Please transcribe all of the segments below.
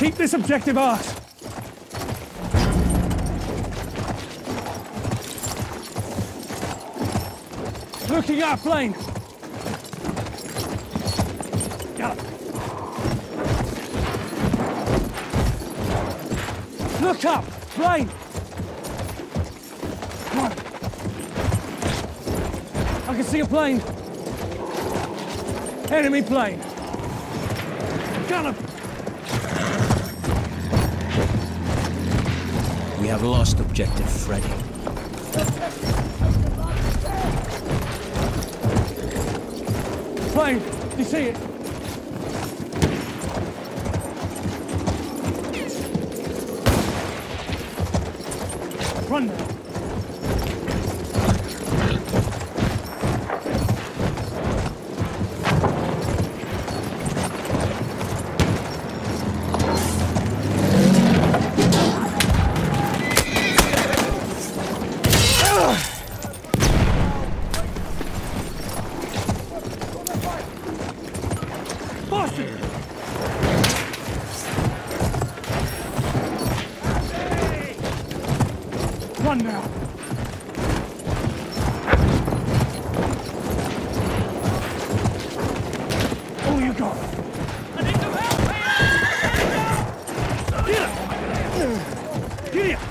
Keep this objective ours. Looking at plane. Got it. Look up, plane. Come on. I can see a plane. Enemy plane. Got him. We have lost objective Freddy. Plane, you see it? Run now. Run now. All you got. I need some help here! Get him! Get him!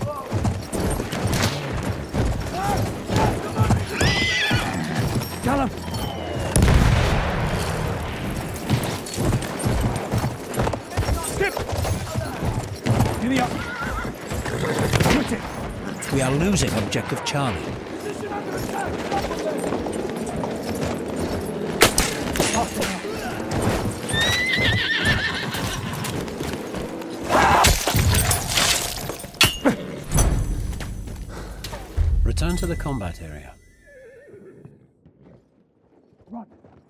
Got him! Skip! Giddy up! Quit it! We are losing objective Charlie. Return to the combat area. Run.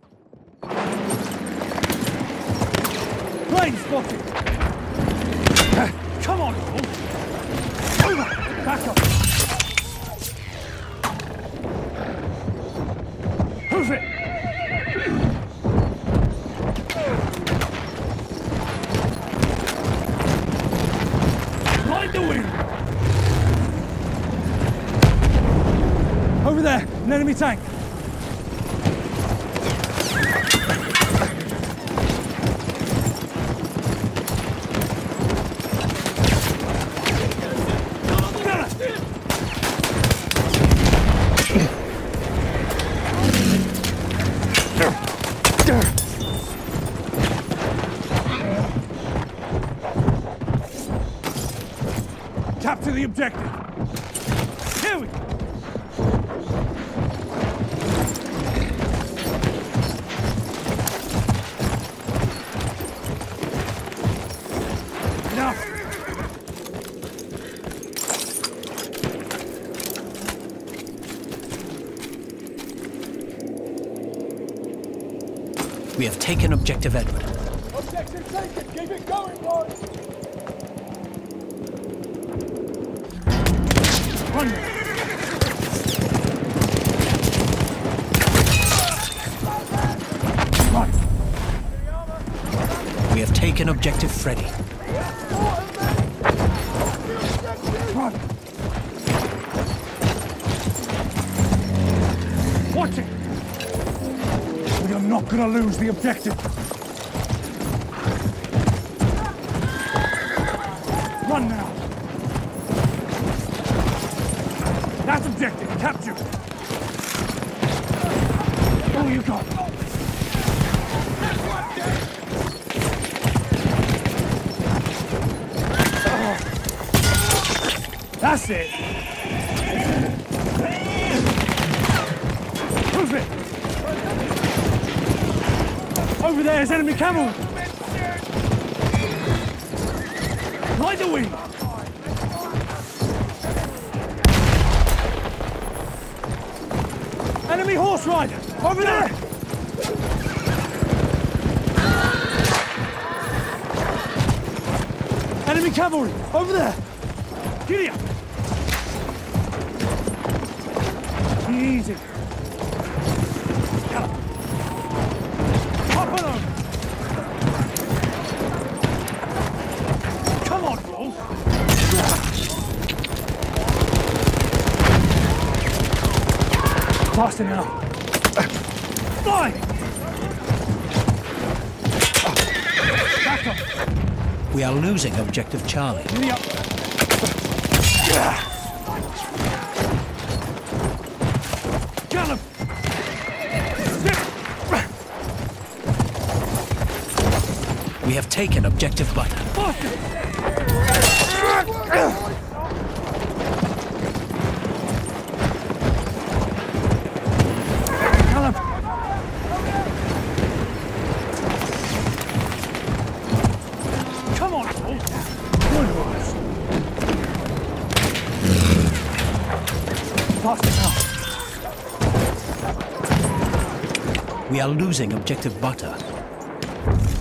Plane spotted! Come on, Paul! Over! Back up! Move it! Ride the wind! Over there, an enemy tank. Capture the objective. Here we go. Enough. We have taken objective Edward. Objective taken. Keep it going, boys. Run. Run. We have taken objective Freddy. Run. Watch it. We are not going to lose the objective. Run now. That's objective. Capture. All you got. That's it. Move it. Over there is enemy camel. Ride the wing. Enemy horse rider! Over there! Enemy cavalry! Over there! Giddy up! Easy. Come on. Hop on over! Faster now. Fly! Back up. We are losing objective Charlie. Giddy up. Gallop! We have taken objective butter. Faster! Gallop! Come on, Paul. Good horse. Faster now. We are losing objective butter.